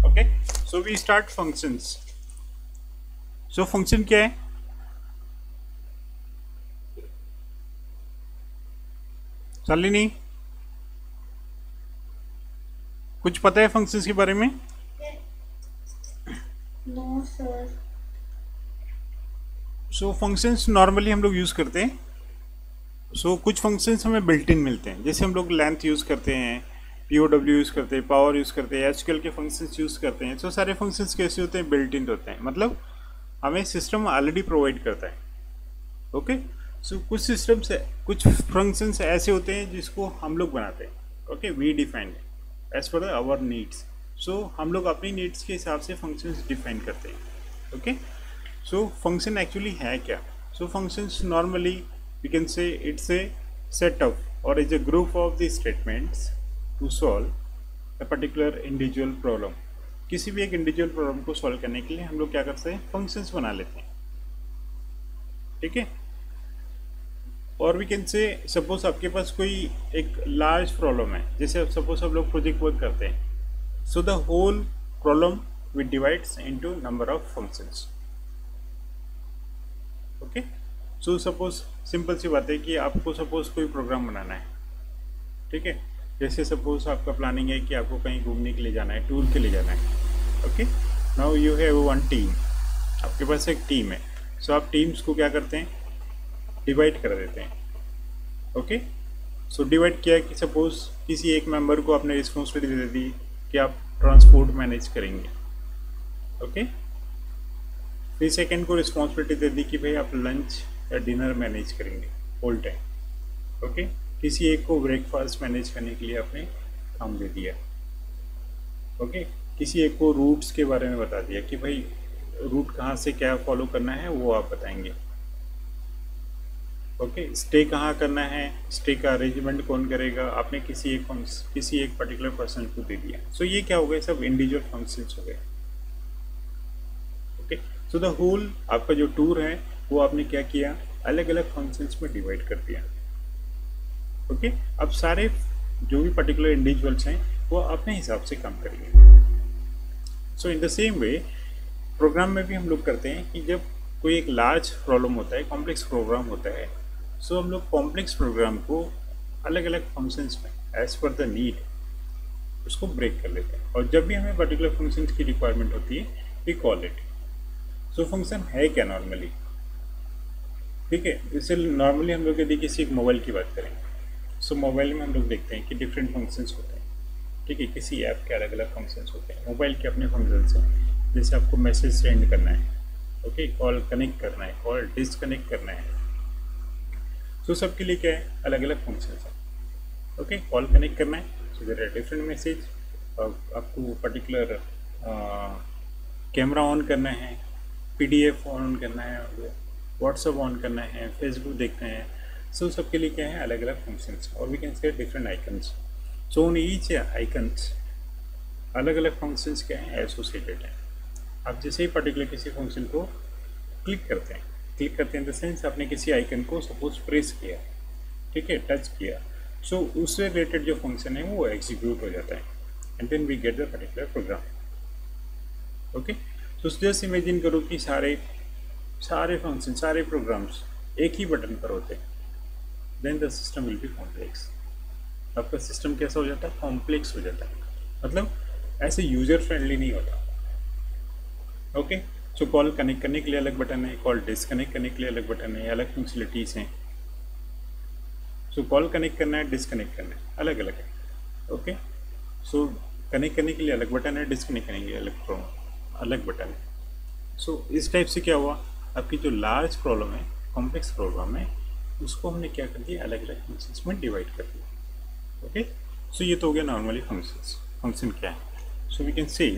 Okay, so we start functions. So function क्या है? शालिनी, कुछ पता है फंक्शंस के बारे में? No sir. So functions normally हम लोग यूज़ करते हैं। कुछ फंक्शंस हमें बिल्ट इन मिलते हैं, जैसे हम लोग लेंथ यूज़ करते हैं, POW यूज़ करते हैं, पावर यूज़ करते हैं, SQL के फंक्शंस यूज़ करते हैं। सारे फंक्शंस कैसे होते हैं? बिल्ट इन होते हैं, मतलब हमें सिस्टम ऑलरेडी प्रोवाइड करता है। ओके, कुछ सिस्टम से कुछ फंक्शंस ऐसे होते हैं जिसको हम लोग बनाते हैं। Okay, we define as per our needs. हम लोग अपनी नीड्स के हिसाब से फंक्शंस डिफाइन करते हैं। ओके, फंक्शन एक्चुअली है क्या? Functions normally we can say it's a set of और is a group of the statements to solve a particular individual problem. किसी भी एक इंडिविजुअल प्रॉब्लम को सॉल्व करने के लिए हम लोग क्या करते हैं? फंक्शंस बना लेते हैं। ठीक है, और वी कैन से सपोज आपके पास कोई एक लार्ज प्रॉब्लम है, जैसे सपोज हम लोग प्रोजेक्ट वर्क करते हैं। The whole problem we divides into number of functions. Okay, suppose simple सी बात है कि आपको सपोज कोई प्रोग्राम बनाना है। ठीक है, जैसे सपोज आपका प्लानिंग है कि आपको कहीं घूमने के लिए जाना है, टूर के लिए जाना है। Okay, now you have one team, आपके पास एक टीम है। आप टीम्स को क्या करते हैं? डिवाइड कर देते हैं। ओके, डिवाइड किया कि सपोज किसी एक मेंबर को आपने रिस्पॉन्सिबिलिटी दे दी कि आप ट्रांसपोर्ट मैनेज करेंगे। ओके, फिर सेकेंड को रिस्पॉन्सिबिलिटी दे दी कि भाई आप लंच या डिनर मैनेज करेंगे होल टाइम। ओके, किसी एक को ब्रेकफास्ट मैनेज करने के लिए आपने काम दे दिया। ओके, किसी एक को रूट्स के बारे में बता दिया कि भाई रूट कहाँ से क्या फॉलो करना है वो आप बताएंगे। ओके, स्टे कहाँ करना है, स्टे का अरेंजमेंट कौन करेगा, आपने किसी एक पर्टिकुलर पर्सन को दे दिया। ये क्या हो गया? सब इंडिविजुअल फंक्शंस हो गए। ओके, द होल आपका जो टूर है वो आपने क्या किया? अलग अलग फंक्शंस में डिवाइड कर दिया। ओके, अब सारे जो भी पर्टिकुलर इंडिविजुअल्स हैं वो अपने हिसाब से काम करेंगे। In the same way program में भी हम लोग करते हैं कि जब कोई एक लार्ज प्रॉब्लम होता है, कॉम्प्लेक्स प्रोग्राम होता है, हम लोग कॉम्प्लेक्स प्रोग्राम को अलग अलग फंक्शंस में एज पर द नीड उसको ब्रेक कर लेते हैं, और जब भी हमें पर्टिकुलर फंक्शंस की रिक्वायरमेंट होती है वी कॉल इट। फंक्शन है क्या नॉर्मली? ठीक है, जैसे नॉर्मली हम लोग यदि किसी एक मोबाइल की बात करें, मोबाइल में हम लोग देखते हैं कि डिफरेंट फंक्शंस होते हैं। ठीक है, किसी ऐप के अलग अलग फंक्शंस होते हैं, मोबाइल के अपने फंक्शंस हैं। जैसे आपको मैसेज सेंड करना है, ओके, कॉल कनेक्ट करना है, कॉल डिसकनेक्ट करना है। सबके लिए क्या है? अलग अलग फंक्शंस हैं। ओके, कॉल कनेक्ट करना है देयर आर डिफरेंट मैसेज, आपको पर्टिकुलर कैमरा ऑन करना है, PDF ऑन करना है, व्हाट्सअप ऑन करना है, फेसबुक देखना है। सबके लिए क्या है? अलग अलग फंक्शंस, और we can say different icons. On each icons अलग अलग फंक्शंस क्या हैं? एसोसिएटेड हैं। आप जैसे ही पर्टिकुलर किसी फंक्शन को क्लिक करते हैं इन द सेंस आपने किसी आइकन को सपोज प्रेस किया, ठीक है, टच किया, उससे रिलेटेड जो फंक्शन है वो एग्जीक्यूट हो जाता है, and then we get the particular program. Okay, just imagine करो कि सारे फंक्शन, सारे प्रोग्राम्स एक ही बटन पर होते हैं, then the system will be complex. आपका सिस्टम कैसा हो जाता है? कॉम्प्लेक्स हो जाता है, मतलब ऐसे यूजर फ्रेंडली नहीं होता। ओके, कॉल कनेक्ट करने के लिए अलग बटन है, कॉल डिसकनेक्ट करने के लिए अलग बटन है, अलग फंक्शनलिटीज़ हैं। कॉल कनेक्ट करना है, डिसकनेक्ट करना है, अलग अलग है। ओके, कनेक्ट करने के लिए अलग बटन है, डिसकनेक्ट करने के लिए अलग बटन है। इस टाइप से क्या हुआ? आपकी जो लार्ज प्रॉब्लम है, कॉम्प्लेक्स प्रॉब्लम है, उसको हमने क्या कर दिया? अलग अलग फंक्शंस में डिवाइड कर दिया। ओके, ये तो हो गया नॉर्मली फंक्शंस। फंक्शन क्या है? वी कैन से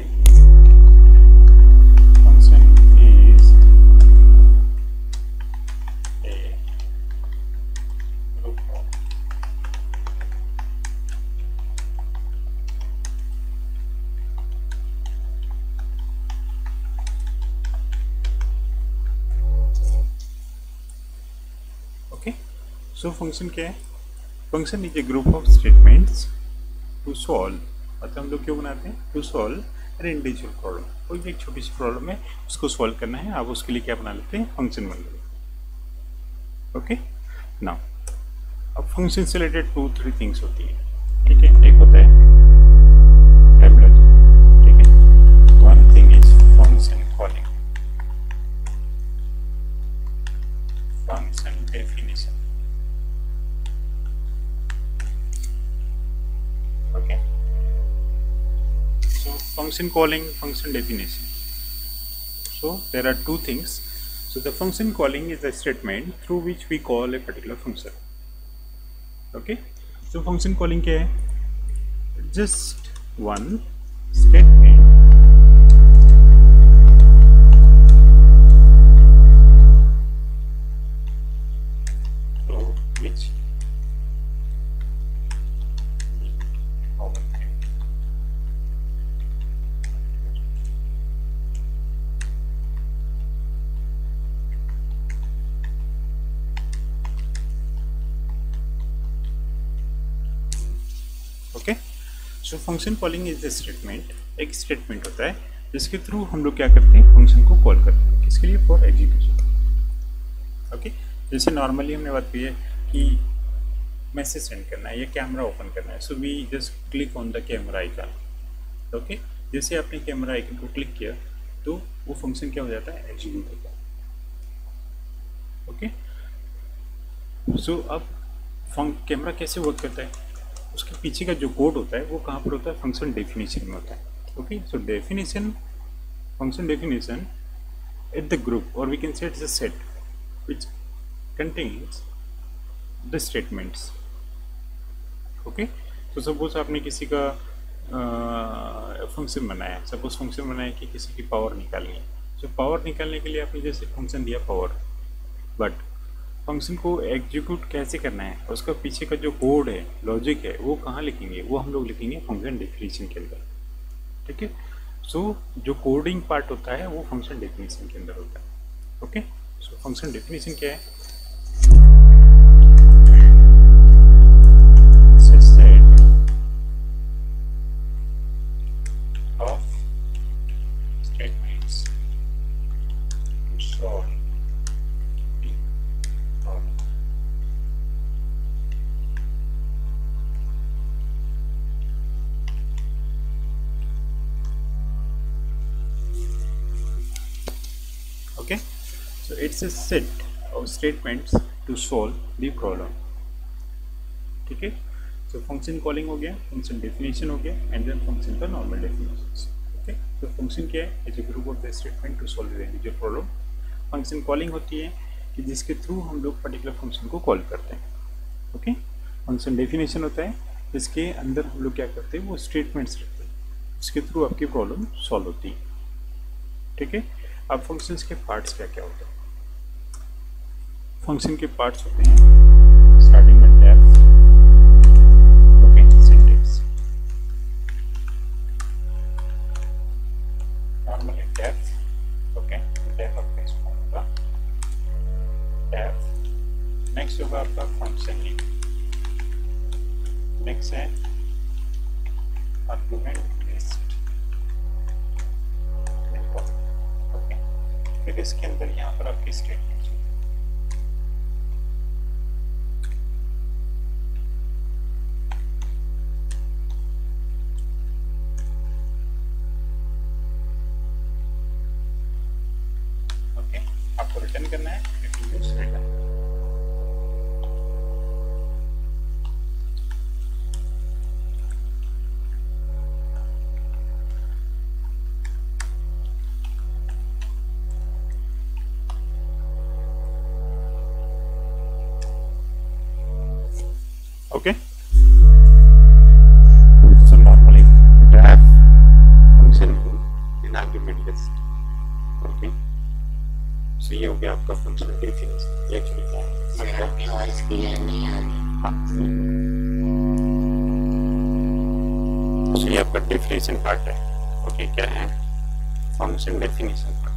फंक्शन क्या है? Function is a group of statements to solve, मतलब हम लोग क्यों बनाते हैं? To solve an individual problem, कोई भी एक छोटी सी प्रॉब्लम है उसको सॉल्व करना है, आप उसके लिए क्या बना लेते हैं, फंक्शन बना लेते हैं। ओके, नाउ अब फंक्शन से रिलेटेड 2-3 थिंग्स होती है, ठीक है। एक होता है टैबुलर, ठीक है। One thing is function calling, function definition, okay. So function calling, function definition. So there are two things. So the function calling is a statement through which we call a particular function. Okay. So function calling क्या है? Just one statement through which okay. So function calling is the statement, एक statement होता है जिसके through हम लोग क्या करते हैं, फंक्शन को कॉल करते हैं, किसके लिए, फॉर एग्जीक्यूशन। ओके, जैसे नॉर्मली हमने बात की है कि मैसेज सेंड करना है या कैमरा ओपन करना है, so we just click on the camera icon. Okay, जैसे आपने कैमरा आइकन को क्लिक किया तो वो फंक्शन क्या हो जाता है, एग्जीक्यूट होता है। ओके, सो अब कैमरा कैसे वर्क करता है, उसके पीछे का जो कोड होता है वो कहाँ पर होता है, फंक्शन डेफिनेशन में होता है। Okay, so definition, function definition at the group, और we can say it's a set which contains the statements. Okay, तो सपोज आपने किसी का फंक्शन बनाया, सपोज फंक्शन बनाया कि किसी की पावर निकालनी है, तो पावर निकालने के लिए आपने जैसे फंक्शन दिया पावर, बट फंक्शन को एग्जीक्यूट कैसे करना है, उसका पीछे का जो कोड है, लॉजिक है, वो कहाँ लिखेंगे, वो हम लोग लिखेंगे फंक्शन डेफिनेशन के अंदर। ठीक है, सो जो कोडिंग पार्ट होता है वो फंक्शन डेफिनेशन के अंदर होता है। ओके, सो फंक्शन डेफिनेशन क्या है, okay, so it's a set of statements to solve the problem। ठीक है, so function calling हो गया, function definition हो गया, and then function का normal definitions। okay, तो function क्या है, it's a group of the statement to solve the individual problem। function calling होती है कि जिसके थ्रू हम लोग पर्टिकुलर फंक्शन को कॉल करते हैं। ओके, फंक्शन डेफिनेशन होता है जिसके अंदर हम लोग क्या करते हैं, वो स्टेटमेंट्स रखते हैं जिसके थ्रू आपकी प्रॉब्लम सॉल्व होती है। ठीक है, अब फंक्शंस के पार्ट्स क्या क्या होते हैं, फंक्शन के पार्ट्स होते हैं स्टार्टिंग में def, okay, syntax, normally def, okay, def आपका इसमें होगा डेफ, नेक्स्ट होगा आपका फंक्शन नेम, नेक्स्ट है आर्गुमेंट लिस्ट, फिर इसके अंदर यहाँ पर आपकी स्टेटमेंट, ओके, आपको रिटर्न करना है, return. Okay, so normally def function in argument list। okay, so ये हो गया आपका फंक्शन डेफिनेशन, ये एक्चुअली क्या है, हाँ, so ये आपका डेफिनेशन पार्ट है। ओके, क्या है, function definition part.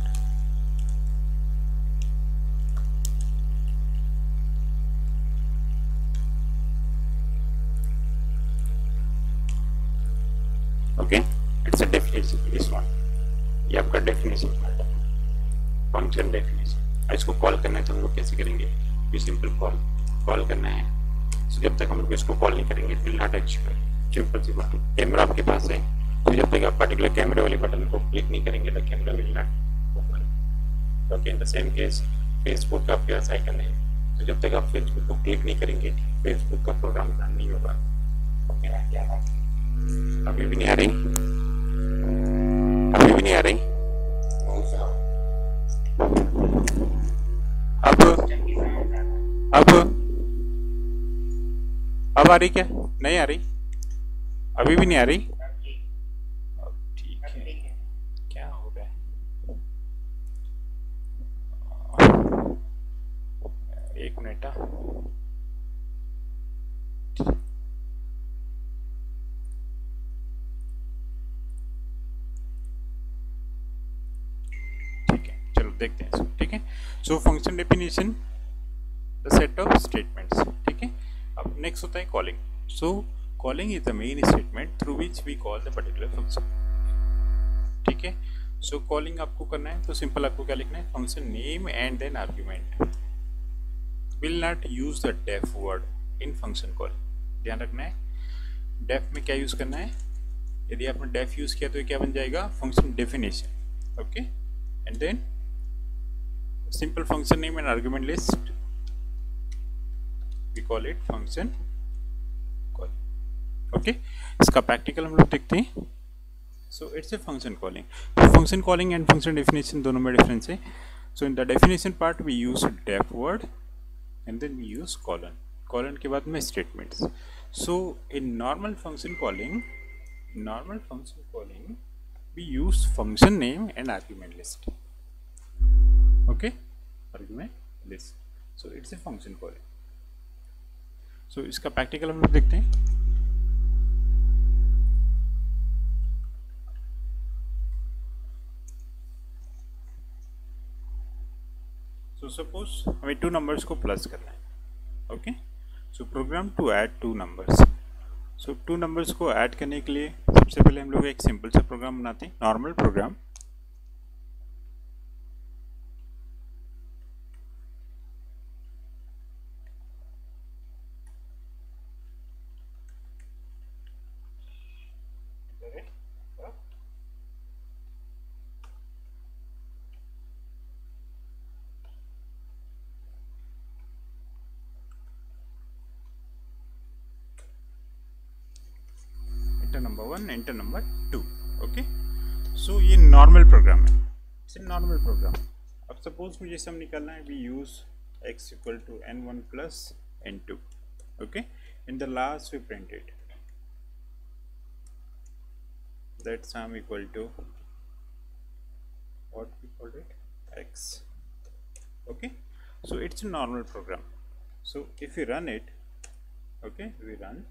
Okay, it's a definition this one, ये आपका डेफिनेशन पार्ट है, फंक्शन डेफिनेशन। इसको कॉल करना है तो हम लोग कैसे करेंगे, ये सिंपल कॉल करना है। तो जब तक हम लोग इसको कॉल नहीं करेंगे विल नॉट एग्जीक्यूट। सिंपल सी बात। कैमरा आपके पास है तो जब तक आप पर्टिकुलर कैमरे वाले बटन को क्लिक नहीं करेंगे the camera will not open. Okay, in the same case Facebook का आपके पास आइकन है तो जब तक आप फेसबुक को क्लिक नहीं करेंगे फेसबुक का प्रोग्राम रन नहीं होगा। ओके, अभी भी नहीं आ रही, अभी भी नहीं आ रही। अब आ रही क्या, नहीं आ रही, अभी भी नहीं आ रही। ठीक है, क्या हो रहा है, एक मिनट। ठीक है, चलो देखते हैं। ठीक है, so function definition the set of statements. ठीक है, अब नेक्स्ट होता है calling. So calling is the main statement through which we call the particular function. ठीक है, सो कॉलिंग आपको करना है तो सिंपल आपको क्या लिखना है, function name and then argument. Will not use the def word in function call. ध्यान रखना है डेफ में क्या यूज करना है। यदि आपने डेफ यूज किया तो ये क्या बन जाएगा, function definition. Okay, and then simple function name and argument list, we call it function call. Okay, इसका प्रैक्टिकल हम लोग देखते हैं। so it's a function calling. function calling and function definition दोनों में डिफरेंस है। so in the definition part we use def word and then we use colon के बाद में statements. so in normal function calling we use function name and argument list. okay, argument list, so it's a function calling. सो इसका practical हम लोग देखते हैं। So suppose हमें 2 numbers को प्लस करना है। Okay, so program to add 2 numbers. So 2 numbers को ऐड करने के लिए सबसे पहले हम लोग एक सिंपल सा प्रोग्राम बनाते हैं, normal program. Number 1 enter number 2। Okay, so ये नॉर्मल प्रोग्राम है, इट्स नॉर्मल प्रोग्राम। अब सपोज मुझे सम निकालना है, we use x equal to n1 plus n2। Okay, in the last we printed that sum equal to what we called it x। Okay, so it's a normal program. So if we run it, okay, we run,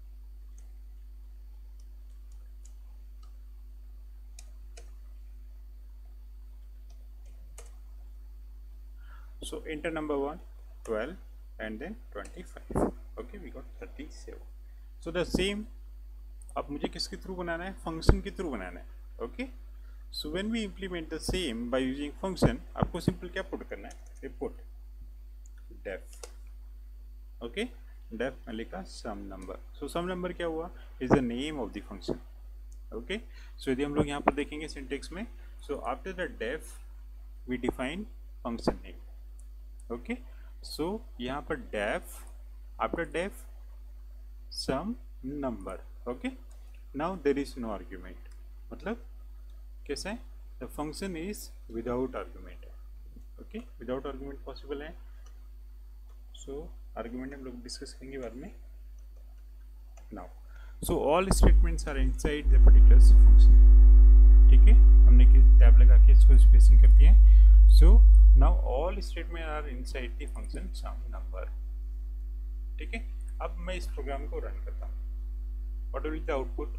so enter number 1 12 and then 25। okay, we got 37। so the same अब मुझे किसके through बनाना है, function के through बनाना है। Okay, so when we implement the same by using function, आपको simple क्या पुट करना है, रिपोर्ट डेफ। ओके, डेफ में लिखा सम नंबर। सो सम नंबर क्या हुआ, is the name of the function. Okay, so यदि हम लोग यहाँ पर देखेंगे सिंटेक्स में, so after the def we define function name. Okay, so यहाँ पर def, after def sum number. Okay, now there is no argument, मतलब कैसा है, the function is without argument है। ओके, विदाउट आर्ग्यूमेंट पॉसिबल है। So argument हम लोग discuss करेंगे बाद में। Now so all statements are inside the particular function. ठीक है, हमने टैब लगा के इसको स्पेसिंग कर दिया है। सो now all statement are inside the function sum number। ठीक है, अब मैं इस प्रोग्राम को रन करता हूँ, what will be the output।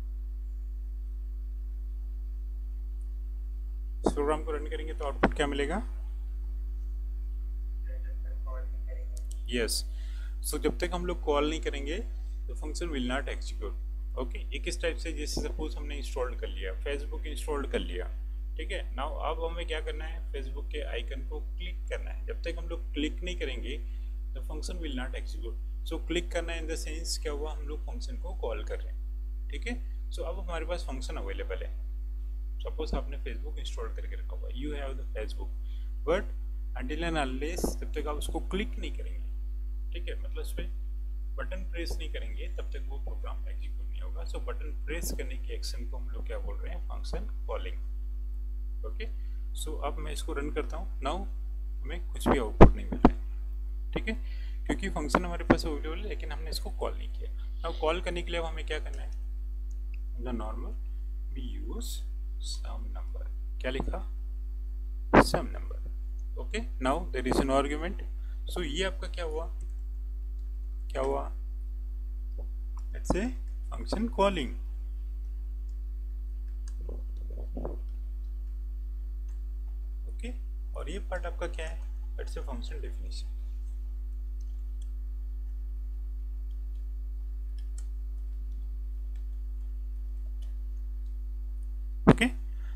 इस प्रोग्राम को रन करेंगे तो आउटपुट क्या मिलेगा, यस। सो जब तक हम लोग कॉल नहीं करेंगे तो function will not execute. Okay, ये किस टाइप से, जैसे सपोज हमने इंस्टॉल कर लिया, फेसबुक इंस्टॉल कर लिया, ठीक है। नाउ अब हमें क्या करना है, फेसबुक के आइकन को क्लिक करना है। जब तक हम लोग क्लिक नहीं करेंगे the function will not execute. So click करना इन द सेंस क्या हुआ, हम लोग फंक्शन को कॉल कर रहे हैं, ठीक है। सो अब हमारे पास फंक्शन अवेलेबल है। सपोज आपने फेसबुक इंस्टॉल करके रखा हुआ, you have the Facebook, but until and unless जब तक आप उसको क्लिक नहीं करेंगे, ठीक है, मतलब उस पर बटन प्रेस नहीं करेंगे तब तक वो प्रोग्राम एग्जीक्यूट नहीं होगा। सो बटन प्रेस करने की एक्शन को हम लोग क्या बोल रहे हैं, फंक्शन कॉलिंग। ओके, सो अब मैं इसको रन करता हूँ। नाउ हमें कुछ भी आउटपुट नहीं मिल रहा है, ठीक है, क्योंकि फंक्शन हमारे पास अवेलेबल है लेकिन हमने इसको कॉल नहीं किया। नाउ कॉल करने के लिए हमें क्या करना है, the normal we use sum number. क्या लिखा, sum number. Okay, now there is an argument. So ये आपका क्या हुआ, क्या हुआ, let's say function calling. Okay, और ये पार्ट आपका क्या है, let's say function definition. Okay,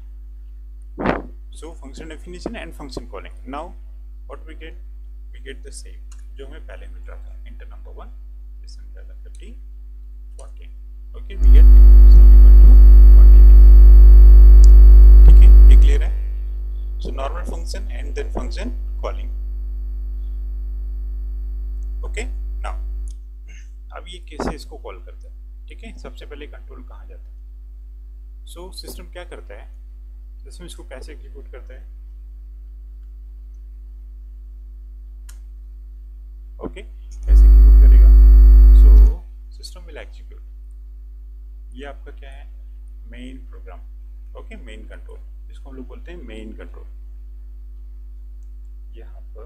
so function definition and function calling. Now what we get the same जो हमें पहले मिल रहा था, enter number 1 this number 50 40। Okay, we get sum equal to 40। ठीक है, ये क्लियर है। So normal function and then function calling. Okay, now अब ये कैसे इसको कॉल करते हैं, ठीक है। सबसे पहले कंट्रोल कहाँ जाता है, सो सिस्टम क्या करता है, सिस्टम इसको कैसे एग्जीक्यूट करता है। ओके, कैसे एग्जीक्यूट करेगा, सो सिस्टम विल एग्जीक्यूट, ये आपका क्या है, main program. Okay, main control, इसको हम लोग बोलते हैं मेन कंट्रोल। यहाँ पर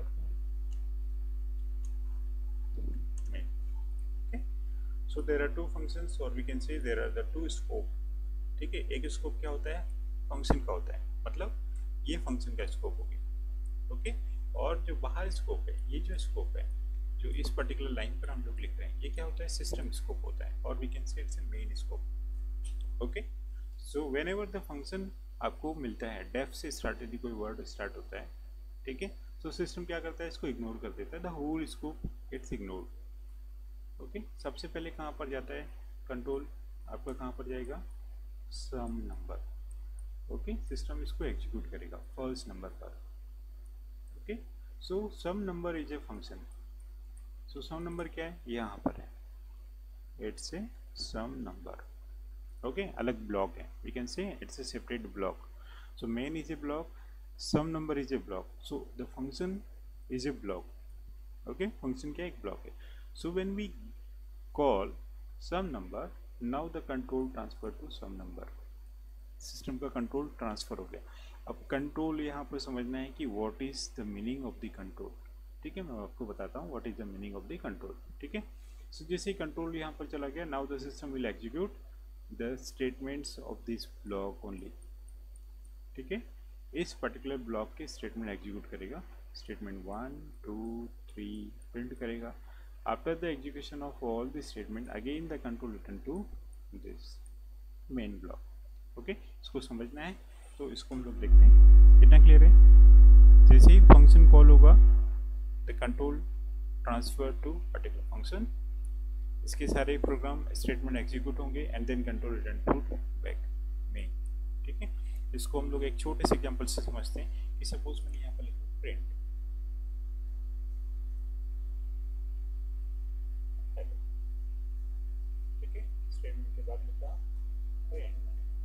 main. Okay, so there are two functions और we can say there are the two scope. ठीक है, एक स्कोप क्या होता है, फंक्शन का होता है, मतलब ये फंक्शन का स्कोप हो गया। ओके, और जो बाहर स्कोप है, ये जो स्कोप है जो इस पर्टिकुलर लाइन पर हम लोग लिख रहे हैं, ये क्या होता है, सिस्टम स्कोप होता है, और we can say it's a main scope. Okay, so whenever the function आपको मिलता है, डेफ से स्टार्ट यदि कोई वर्ड स्टार्ट होता है, ठीक है, तो सिस्टम क्या करता है, इसको इग्नोर कर देता है, the whole scope it's ignored. Okay, सबसे पहले कहाँ पर जाता है कंट्रोल, आपका कहाँ पर जाएगा, सम नंबर। ओके, सिस्टम इसको एग्जीक्यूट करेगा फर्स्ट नंबर पर। Okay, so sum number is a function. So sum number क्या है, यहाँ पर है, it's a sum number. Okay, अलग ब्लॉक है, we can say it's a separate block. So main is a block, sum number is a block, so the function is a block. Okay, function क्या एक block है। So when we call some number, now the control transfer to sum number, system का control transfer हो गया। अब control यहाँ पर समझना है कि what is the meaning of the control. ठीक है, मैं आपको बताता हूँ what is the meaning of the control. ठीक है, सो जैसे ही कंट्रोल यहाँ पर चला गया, now the system will execute the statements of this block only. ठीक है, इस पर्टिकुलर ब्लॉक के स्टेटमेंट एग्जीक्यूट करेगा, स्टेटमेंट 1 2 3 प्रिंट करेगा। After the execution of all the statement, again the control return to this main block. Okay, इसको समझना है तो इसको हम लोग देखते हैं, कितना क्लियर है। जैसे ही फंक्शन कॉल होगा, the control transfer to particular function, इसके सारे प्रोग्राम स्टेटमेंट एग्जीक्यूट होंगे and then control return to back main. ठीक है, इसको हम लोग एक छोटे से एग्जांपल से समझते हैं कि सपोज मैंने यहाँ पर लिखा प्रिंट, ठीक है, स्टेटमेंट के बाद लिखा प्रिंट।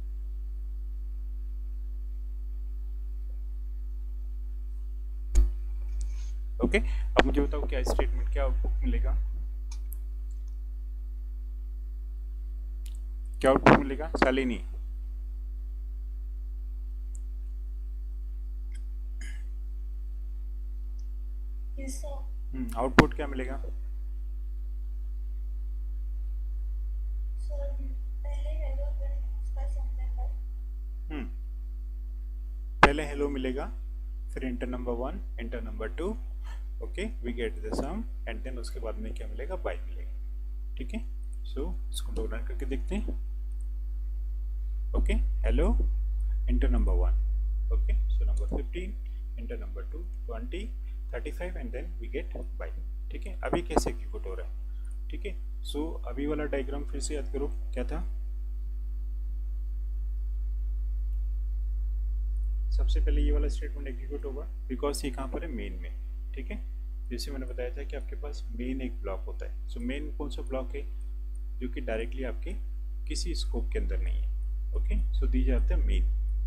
ओके, अब मुझे बताओ क्या स्टेटमेंट, क्या आउटपुट मिलेगा, क्या आउटपुट मिलेगा शालिनी। आउटपुट क्या मिलेगा, पहले हेलो मिलेगा, फिर enter number 1 enter number 2, okay we get the sum and then उसके बाद में क्या मिलेगा, बाय मिलेगा। ठीक है, सो इसको हम रन करके देखते हैं. Okay, hello, enter number 1. Okay, so number 15, enter number 2, 20, 35 and then we get by. ठीक है, अभी कैसे एग्जीक्यूट हो रहा है. ठीक है, सो अभी वाला डायग्राम फिर से याद करो क्या था. सबसे पहले ये वाला स्टेटमेंट एग्जीक्यूट होगा बिकॉज ये कहाँ पर है, मेन में. ठीक है, जैसे मैंने बताया था कि आपके पास मेन एक ब्लॉक होता है. सो मेन कौन सा ब्लॉक है जो कि डायरेक्टली आपके किसी स्कोप के अंदर नहीं है. Okay, so these are the main.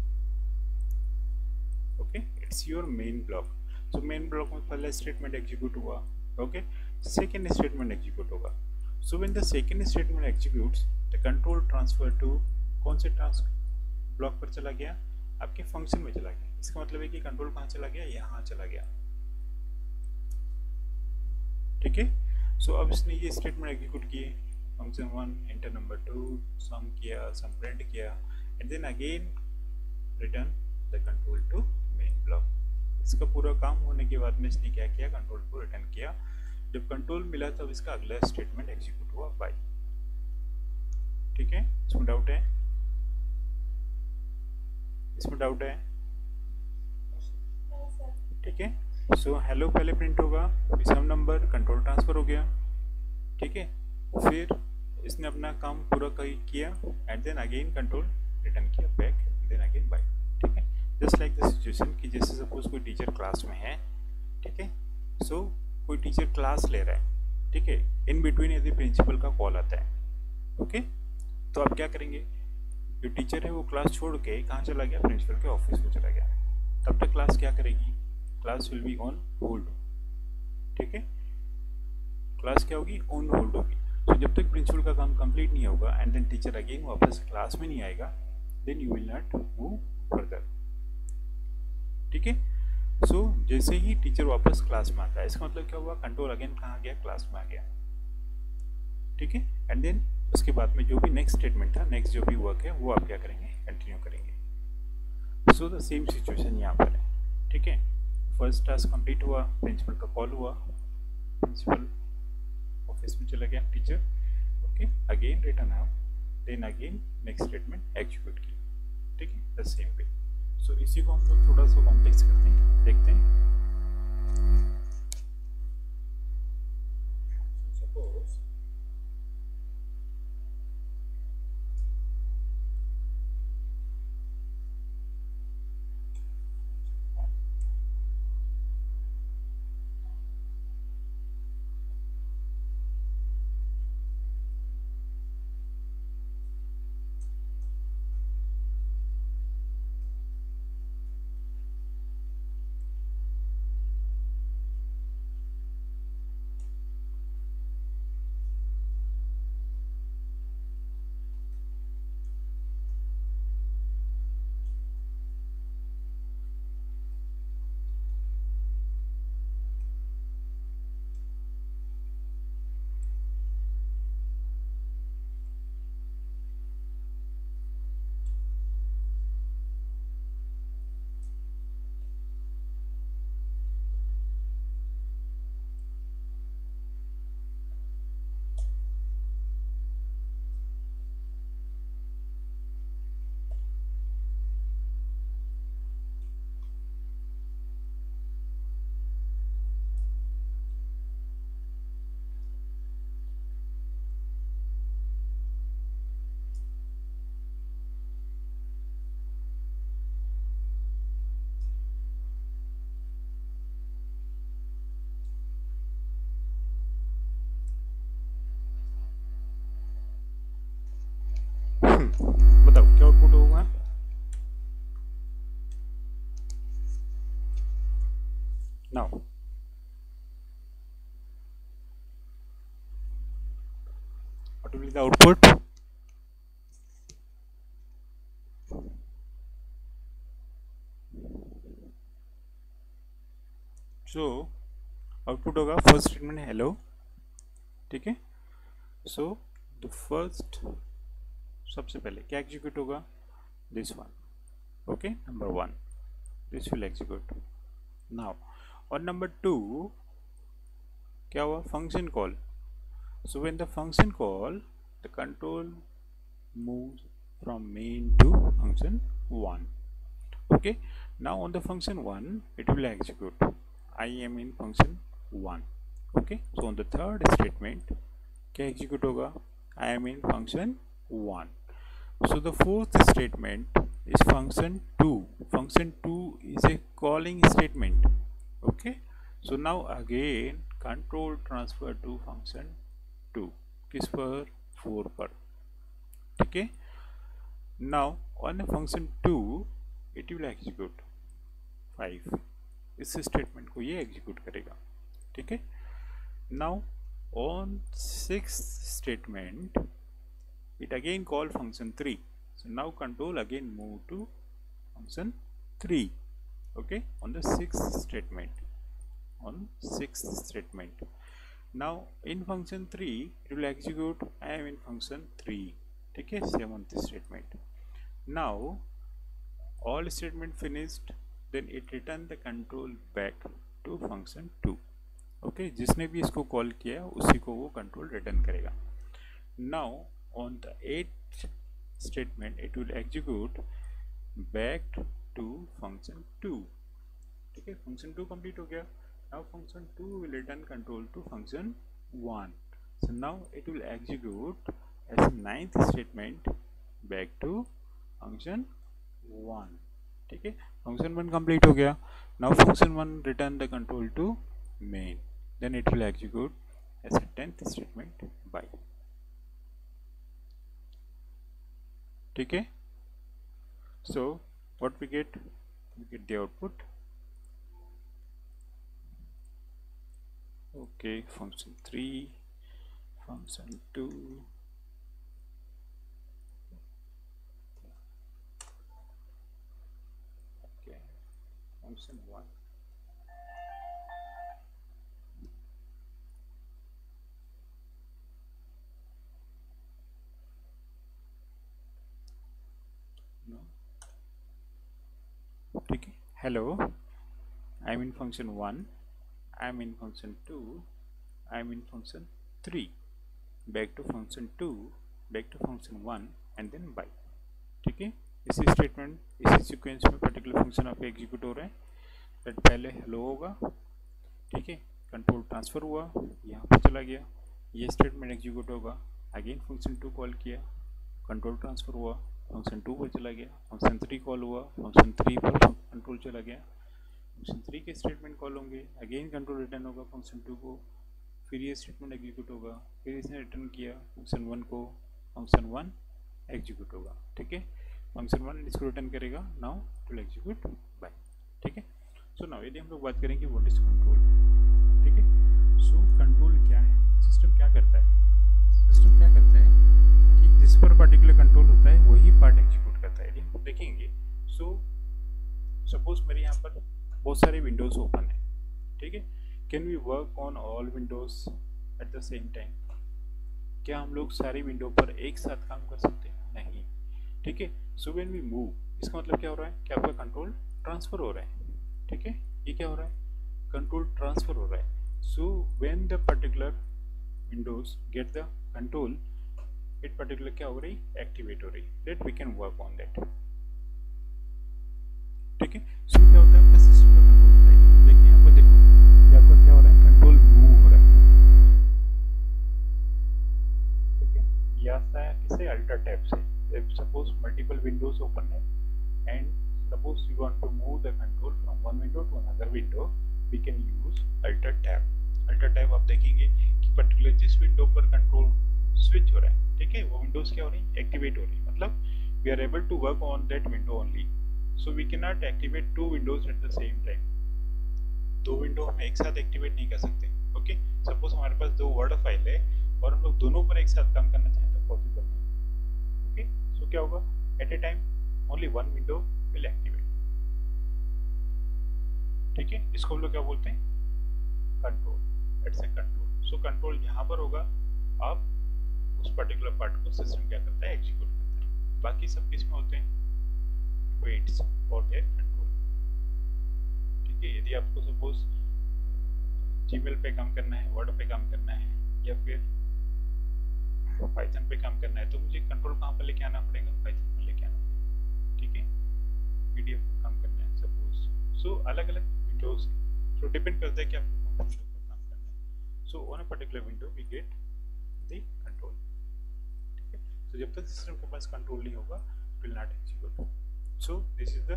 Okay, it's your main block. So main block में पहला स्टेटमेंट एग्जीक्यूट हुआ. ओके, सेकेंड स्टेटमेंट एग्जीक्यूट होगा. So when the second statement executes the control transfer to कौन से ब्लॉक पर चला गया, आपके फंक्शन में चला गया. इसका मतलब है कि कंट्रोल कहाँ चला गया, यहाँ चला गया. ठीक है, सो अब इसने ये स्टेटमेंट एग्जीक्यूट किए. फंक्शन 1 एंटर नंबर 2, सम किया, सम प्रिंट किया and then again return the control to main block. इसका पूरा काम होने के बाद में इसने क्या किया, कंट्रोल को रिटर्न किया. जब कंट्रोल मिला तब इसका अगला स्टेटमेंट एग्जीक्यूट हुआ बाय. ठीक है, इसमें डाउट है, इसमें डाउट है. ठीक है, सो हेलो पहले प्रिंट होगा, फिर सम नंबर, कंट्रोल ट्रांसफर हो गया. ठीक है, फिर इसने अपना काम पूरा किया and then again control return किया बैक, देन अगेन बाय. ठीक है, जस्ट लाइक द सिचुएशन कि जैसे सपोज कोई टीचर क्लास में है. ठीक है, सो कोई टीचर क्लास ले रहा है. ठीक है, इन बिटवीन यदि प्रिंसिपल का कॉल आता है. ओके, तो आप क्या करेंगे, जो टीचर है वो क्लास छोड़ के कहाँ चला गया, प्रिंसिपल के ऑफिस में चला गया. तब तक क्लास क्या करेगी, class will be on hold. ठीक है, क्लास क्या होगी, ऑन होल्ड होगी. तो जब तक प्रिंसिपल का काम कंप्लीट नहीं होगा एंड देन टीचर अगेन वापस क्लास में नहीं आएगा, then you will not move further. ठीक है, सो जैसे ही टीचर वापस क्लास में आता है, इसका मतलब क्या हुआ, कंट्रोल अगेन कहाँ गया, क्लास में आ गया. ठीक है, एंड देन उसके बाद में जो भी नेक्स्ट स्टेटमेंट था, नेक्स्ट जो भी वर्क है वो आप क्या करेंगे, कंटिन्यू करेंगे. सो द सेम सिचुएशन यहाँ पर है. ठीक है, फर्स्ट टास्क कंप्लीट हुआ, प्रिंसिपल का कॉल हुआ, प्रिंसिपल ऑफिस में चला गया teacher. Okay, again return out, then again next statement execute किया. ठीक है, द सेम वे. सो इसी को हम लोग थोड़ा सा कॉम्प्लेक्स करते हैं, देखते हैं. सपोज बताओ क्या आउटपुट होगा. Now what will be the output. So output होगा फर्स्ट स्टेटमेंट हेलो. ठीक है, सो द फर्स्ट सबसे पहले क्या एग्जीक्यूट होगा, this one. Okay, number 1 this will execute now. और नंबर 2 क्या हुआ, function call. So when the function call the control moves from main to function 1. Okay, now on the function 1 it will execute I am in function 1. Okay, so on the third statement क्या execute होगा, I am in function 1. So the fourth statement is function 2. Function 2 is a calling statement. Okay, so now again control transfer to function 2. किस पर, 4 पर. ठीक है, now on a function 2 it will execute 5. इस statement को ये execute करेगा. ठीक है, now on 6th statement it again call function 3. So now control again move to function 3. Okay, on the 6th statement, on 6th statement. Now in function 3 it will execute I am in function 3. ठीक है, 7th statement. Now all statement finished, then it return the control back to function 2. Okay, जिसने भी इसको call किया उसी को वो control return करेगा. Now on the 8th statement it will execute back to function 2. ठीक है, function 2 complete हो गया. Now function 2 will return control to function 1. So now it will execute as 9th statement back to function 1. ठीक है, function 1 complete हो गया. Now function 1 return the control to main. Then it will execute as a 10th statement by. ठीक है, so what we get the output. Okay, function 3, function 2, okay, function 1. ठीक है, hello, I am in function 1, I am in function 2, I am in function 3, back to function 2, back to function 1 and then by. ठीक है, इसी statement इसी sequence में particular function आप execute हो रहे हैं. दैट पहले हेलो होगा. ठीक है, कंट्रोल ट्रांसफर हुआ, यहाँ पर चला गया, ये स्टेटमेंट एग्जीक्यूट होगा. अगेन फंक्शन 2 कॉल किया, कंट्रोल ट्रांसफर हुआ, फंक्शन 2 पर चला गया. फंक्शन 3 कॉल हुआ, फंक्शन 3 पर कंट्रोल चला गया. फंक्शन 3 के स्टेटमेंट कॉल होंगे, अगेन कंट्रोल रिटर्न होगा फंक्शन 2 को, फिर ये स्टेटमेंट एग्जीक्यूट होगा, फिर इसने रिटर्न किया फंक्शन 1 को, फंक्शन 1 एग्जीक्यूट होगा. ठीक है, फंक्शन 1 इसको रिटर्न करेगा. Now it will execute bye. ठीक है, सो नाउ यदि हम लोग बात करेंगे व्हाट इज कंट्रोल. ठीक है, सो कंट्रोल क्या है, सिस्टम क्या करता है. सिस्टम क्या करता है कि जिस पर पर्टिकुलर कंट्रोल होता है वही पार्ट एग्जीक्यूट करता है. यदि हम देखेंगे, सो सपोज मेरे यहाँ पर बहुत सारे विंडोज ओपन है. ठीक है, can we work on all windows at the same time. क्या हम लोग सारी विंडो पर एक साथ काम कर सकते हैं? नहीं. ठीक है, सो व्हेन वी मूव, इसका मतलब क्या हो रहा है कि आपका कंट्रोल ट्रांसफर हो रहा है. ठीक है, ये क्या हो रहा है, कंट्रोल ट्रांसफर हो रहा है. So when the particular windows get the control, it particular क्या हो रही, एक्टिवेट हो रही. That we can work on that. ठीक है, सो क्या होता है आपका सिस्टम का कंट्रोल होता है. देखिए यहाँ पर, देखो ये आपका क्या हो रहा है, कंट्रोल मूव हो रहा है. ठीक है, ये आता है किसे, अल्टर टैब से. सपोज मल्टीपल विंडोज ओपन है and suppose you want to move the control from one window to another window, we can use alter tab. Alter tab आप देखेंगे कि पर्टिकुलर जिस विंडो पर कंट्रोल स्विच हो रहा है, ठीक है, वो विंडोज क्या हो रही है, एक्टिवेट हो रही है. मतलब we are able to work on that window only. So we can not activate two windows at the same time. दो विंडो हम एक साथ एक्टिवेट नहीं कर सकते. ओके, सपोज हमारे पास दो वर्ड फाइल है और हम लोग दोनों पर एक साथ काम करना चाहें तो पॉसिबल नहीं. ओके, सो क्या होगा, at a time only one window will activate. ठीक है, इसको हम लोग क्या बोलते हैं, control. It's a control. So control यहाँ पर होगा, आप उस पर्टिकुलर पार्ट को सिस्टम क्या करता है, एग्जीक्यूट करता है. बाकी सब किस में होते हैं, वेट्स फॉर देयर कंट्रोल. ठीक है, यदि आपको सपोज जीमेल पे काम करना है, वर्ड पे काम करना है, या फिर पाइथन पे काम करना है तो मुझे कंट्रोल कहाँ पर लेके आना पड़ेगा, पाइथन पर लेके आना पड़ेगा, ठीक है। पीडीएफ पर काम करना है सपोज, सो अलग अलग विंडोज, सो डिपेंड करता है कि आपको कौन सी विंडो पर काम करना है। So on a particular window we get the control, ठीक है। तो जब तक सिस्टम के पास कंट्रोल नहीं होगा will not execute. So this is the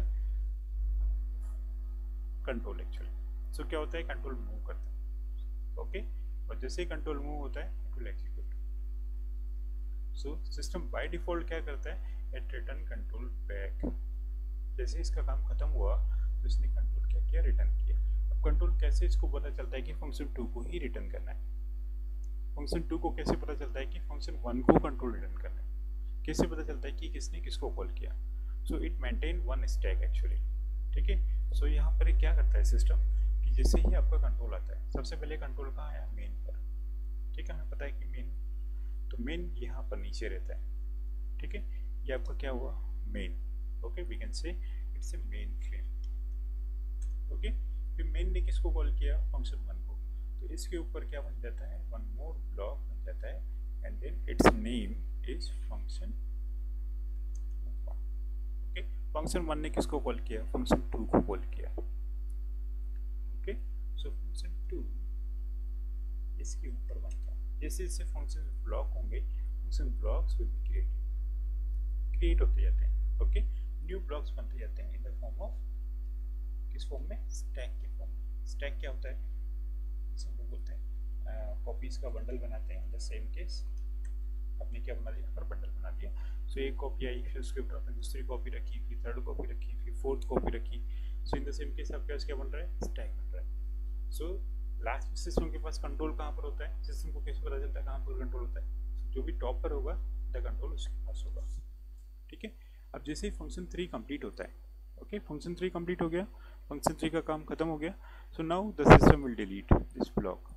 control actually. So क्या होता है, कंट्रोल मूव करता है, ओके, और जैसे ही कंट्रोल मूव होता है it will execute. So system by default क्या करता है, इट रिटर्न कंट्रोल बैक। जैसे इसका काम खत्म हुआ तो इसने कंट्रोल क्या किया, रिटर्न किया। अब कंट्रोल कैसे इसको पता चलता है कि फंक्शन 2 को ही रिटर्न करना है, फंक्शन 2 को कैसे पता चलता है कि फंक्शन 1 को कंट्रोल रिटर्न करना है, कैसे पता चलता है कि किसने किसको कॉल किया। So it maintain one stack actually, ठीक है। सो यहाँ पर क्या करता है सिस्टम कि जैसे ही आपका कंट्रोल आता है, सबसे पहले कंट्रोल कहाँ आया, मेन पर, ठीक है, हमें पता है कि मेन, तो मेन यहाँ पर नीचे रहता है, ठीक है। ये आपका क्या हुआ, main, okay, we can say it's a main frame, okay. फिर मेन ने किसको कॉल किया, फंक्शन 1 को, तो इसके ऊपर क्या बन जाता है, वन मोर ब्लॉक बन जाता है, and then it's name is function 1, okay. Function 1 ने किसको कॉल किया, फंक्शन 2 को कॉल किया, ओके। सो फंक्शन 2 इसके ऊपर बनता है, जैसे जैसे फंक्शन ब्लॉक होंगे, function blocks will be create होते जाते हैं, ओके। न्यू ब्लॉक्स बनते जाते हैं इन द फॉर्म ऑफ, किस फॉर्म में, स्टैक के फॉर्म में। स्टैक क्या होता है, इसे हम लोग बोलते हैं कॉपीज का बंडल बनाते हैं। इन द सेम केस आपने क्या बना दिया, पर बंडल बना दिया। सो एक कॉपी आई, फिर उसके ऊपर आपने दूसरी कॉपी रखी, फिर थर्ड कॉपी रखी, फिर फोर्थ कॉपी रखी। So in the same case आपके पास क्या बन रहा है, स्टैक बन रहा है। सो लास्ट में सिस्टम के पास कंट्रोल कहाँ पर होता है, सिस्टम को कैसे पता चलता है कहाँ पर कंट्रोल होता है, जो भी टॉप पर होगा द कंट्रोल उसके पास होगा, ठीक है। अब जैसे ही फंक्शन 3 कंप्लीट होता है, ओके, फंक्शन 3 कंप्लीट हो गया, फंक्शन 3 का काम खत्म हो गया। So now the system will delete this block.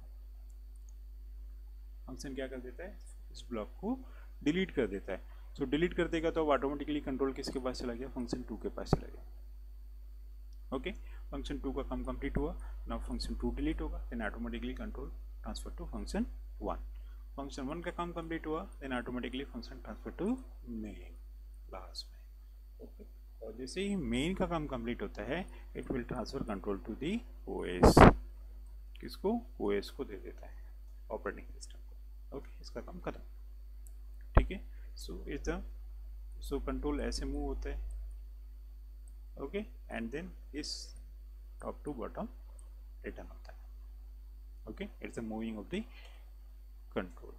Function क्या कर देता है, इस ब्लॉक को डिलीट कर देता है। सो डिलीट कर देगा तो अब ऑटोमेटिकली कंट्रोल किसके पास चला गया, फंक्शन 2 के पास चला गया, ओके। फंक्शन 2 का काम कंप्लीट हुआ, नाउ फंक्शन 2 डिलीट होगा, then automatically control transfer to function 1। Function 1 का काम कंप्लीट हुआ, then automatically function transfer to main last में, ओके। और जैसे ही मेन का काम कंप्लीट होता है it will transfer control to the OS, किसको, ओएस को दे देता है, ऑपरेटिंग सिस्टम को, ओके। इसका काम खत्म, ठीक है। So is the, so control ऐसे मूव होता है, ओके, एंड देन इस टॉप टू बॉटम रिटर्न होता है, okay. It's the moving of the control,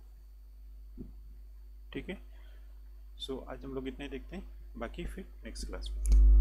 ठीक है। सो आज हम लोग इतने देखते हैं, बाकी फिर नेक्स्ट क्लास में।